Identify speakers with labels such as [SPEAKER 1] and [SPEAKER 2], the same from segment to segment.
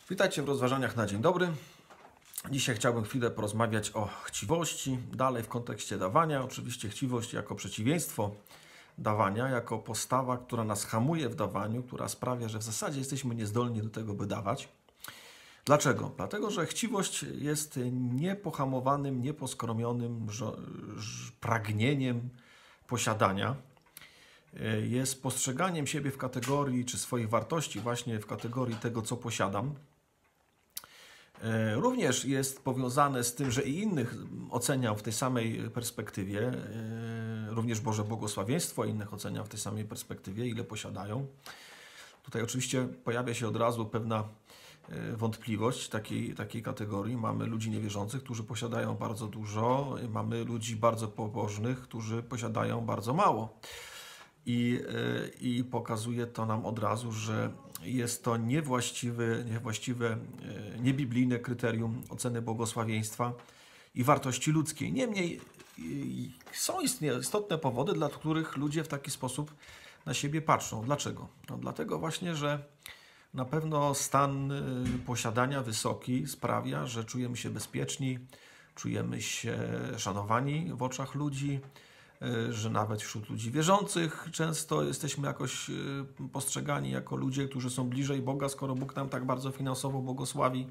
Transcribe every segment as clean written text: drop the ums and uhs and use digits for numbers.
[SPEAKER 1] Witajcie w rozważaniach na dzień dobry. Dzisiaj chciałbym chwilę porozmawiać o chciwości, dalej w kontekście dawania. Oczywiście chciwość jako przeciwieństwo dawania, jako postawa, która nas hamuje w dawaniu, która sprawia, że w zasadzie jesteśmy niezdolni do tego, by dawać. Dlaczego? Dlatego, że chciwość jest niepohamowanym, nieposkromionym pragnieniem posiadania. Jest postrzeganiem siebie w kategorii, czy swoich wartości właśnie w kategorii tego, co posiadam. Również jest powiązane z tym, że i innych oceniam w tej samej perspektywie, również Boże błogosławieństwo innych oceniam w tej samej perspektywie, ile posiadają. Tutaj oczywiście pojawia się od razu pewna wątpliwość takiej kategorii. Mamy ludzi niewierzących, którzy posiadają bardzo dużo, mamy ludzi bardzo pobożnych, którzy posiadają bardzo mało. I pokazuje to nam od razu, że jest to niewłaściwe, niebiblijne kryterium oceny błogosławieństwa i wartości ludzkiej. Niemniej są istotne powody, dla których ludzie w taki sposób na siebie patrzą. Dlaczego? No, dlatego właśnie, że na pewno stan posiadania wysoki sprawia, że czujemy się bezpieczni, czujemy się szanowani w oczach ludzi, że nawet wśród ludzi wierzących często jesteśmy jakoś postrzegani jako ludzie, którzy są bliżej Boga, skoro Bóg nam tak bardzo finansowo błogosławi.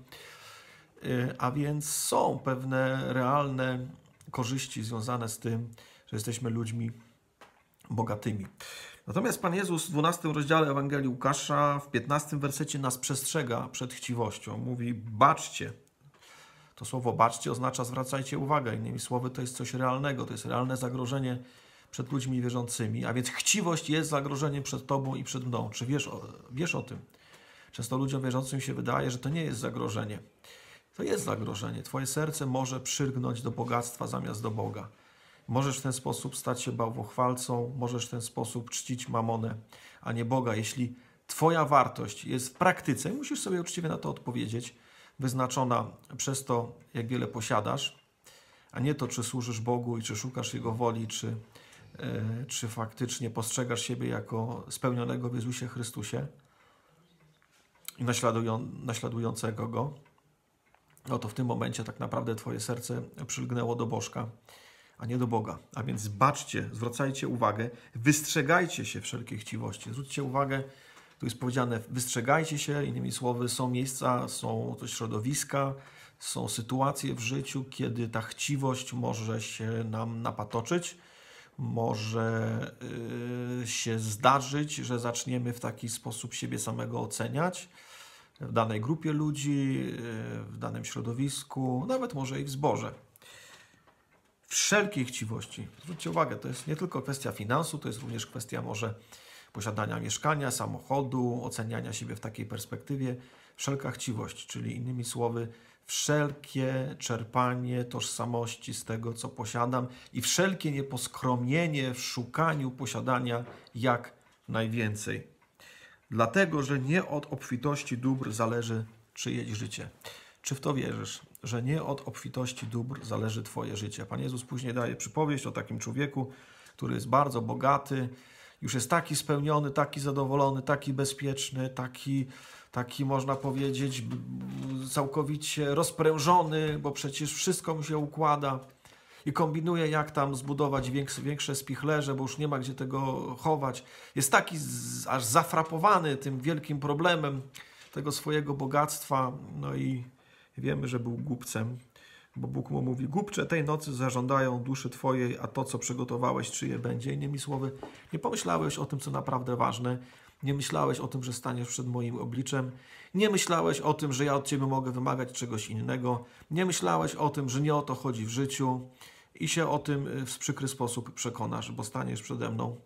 [SPEAKER 1] A więc są pewne realne korzyści związane z tym, że jesteśmy ludźmi bogatymi. Natomiast Pan Jezus w 12 rozdziale Ewangelii Łukasza w 15 wersecie nas przestrzega przed chciwością. Mówi: baczcie. To słowo baczcie oznacza zwracajcie uwagę. Innymi słowy, to jest coś realnego, to jest realne zagrożenie przed ludźmi wierzącymi, a więc chciwość jest zagrożeniem przed Tobą i przed mną. Czy wiesz o tym? Często ludziom wierzącym się wydaje, że to nie jest zagrożenie. To jest zagrożenie. Twoje serce może przylgnąć do bogactwa zamiast do Boga. Możesz w ten sposób stać się bałwochwalcą, możesz w ten sposób czcić mamonę, a nie Boga. Jeśli Twoja wartość jest w praktyce, musisz sobie uczciwie na to odpowiedzieć, wyznaczona przez to, jak wiele posiadasz, a nie to, czy służysz Bogu i czy szukasz Jego woli, czy faktycznie postrzegasz siebie jako spełnionego w Jezusie Chrystusie i naśladującego Go, no to w tym momencie tak naprawdę Twoje serce przylgnęło do Bożka, a nie do Boga. A więc baczcie, zwracajcie uwagę, wystrzegajcie się wszelkiej chciwości. Zwróćcie uwagę, tu jest powiedziane, wystrzegajcie się, innymi słowy, są miejsca, są to środowiska, są sytuacje w życiu, kiedy ta chciwość może się nam napatoczyć, może się zdarzyć, że zaczniemy w taki sposób siebie samego oceniać w danej grupie ludzi, w danym środowisku, nawet może i w zborze. Wszelkiej chciwości. Zwróćcie uwagę, to jest nie tylko kwestia finansu, to jest również kwestia może posiadania mieszkania, samochodu, oceniania siebie w takiej perspektywie. Wszelka chciwość, czyli innymi słowy, wszelkie czerpanie tożsamości z tego, co posiadam i wszelkie nieposkromienie w szukaniu posiadania jak najwięcej. Dlatego, że nie od obfitości dóbr zależy czyjeś życie. Czy w to wierzysz, że nie od obfitości dóbr zależy Twoje życie? Pan Jezus później daje przypowieść o takim człowieku, który jest bardzo bogaty, już jest taki spełniony, taki zadowolony, taki bezpieczny, taki można powiedzieć całkowicie rozprężony, bo przecież wszystko mu się układa i kombinuje, jak tam zbudować większe spichlerze, bo już nie ma gdzie tego chować. Jest taki aż zafrapowany tym wielkim problemem tego swojego bogactwa, no i wiemy, że był głupcem, bo Bóg mu mówi: głupcze, tej nocy zażądają duszy Twojej, a to, co przygotowałeś, czyje będzie. Innymi słowy, nie pomyślałeś o tym, co naprawdę ważne, nie myślałeś o tym, że staniesz przed moim obliczem, nie myślałeś o tym, że ja od Ciebie mogę wymagać czegoś innego, nie myślałeś o tym, że nie o to chodzi w życiu i się o tym w przykry sposób przekonasz, bo staniesz przede mną.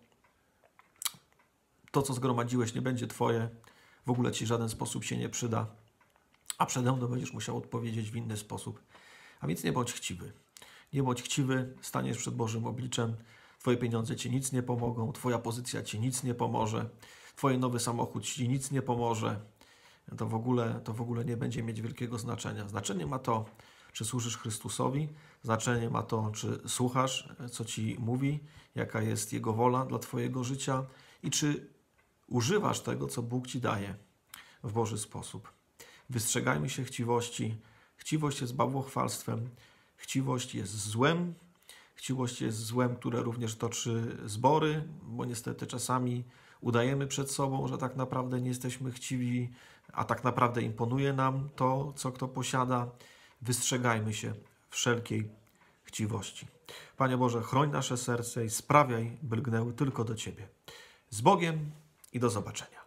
[SPEAKER 1] To, co zgromadziłeś, nie będzie Twoje, w ogóle Ci w żaden sposób się nie przyda, a przede mną będziesz musiał odpowiedzieć w inny sposób. A więc nie bądź chciwy. Nie bądź chciwy, staniesz przed Bożym obliczem, Twoje pieniądze Ci nic nie pomogą, Twoja pozycja Ci nic nie pomoże, Twój nowy samochód Ci nic nie pomoże. To w ogóle nie będzie mieć wielkiego znaczenia. Znaczenie ma to, czy służysz Chrystusowi, znaczenie ma to, czy słuchasz, co Ci mówi, jaka jest Jego wola dla Twojego życia i czy używasz tego, co Bóg Ci daje w Boży sposób. Wystrzegajmy się chciwości. Chciwość jest bałwochwalstwem. Chciwość jest złem. Chciwość jest złem, które również toczy zbory, bo niestety czasami udajemy przed sobą, że tak naprawdę nie jesteśmy chciwi, a tak naprawdę imponuje nam to, co kto posiada. Wystrzegajmy się wszelkiej chciwości. Panie Boże, chroń nasze serce i sprawiaj, by lgnęły tylko do Ciebie. Z Bogiem i do zobaczenia.